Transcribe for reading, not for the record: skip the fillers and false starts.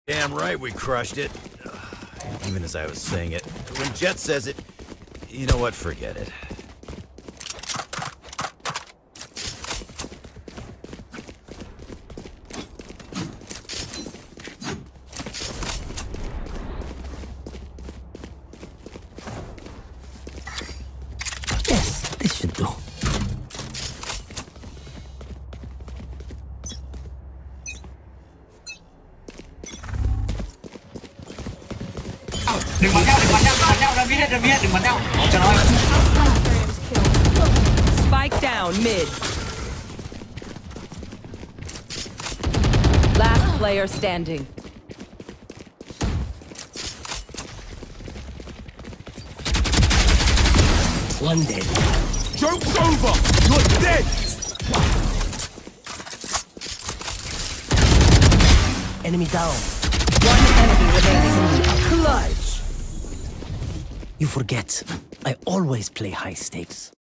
Damn right we crushed it. Even as I was saying it. When Jet says it, you know what? Forget it. Yes, this should do. Đừng bắn nhau, đừng biết, đừng bắn nhau. Cho nó. Spike down mid. Last player standing. One dead. Joke's over! You're dead! Enemy down. One enemy remaining. Clutch! You forget, I always play high stakes.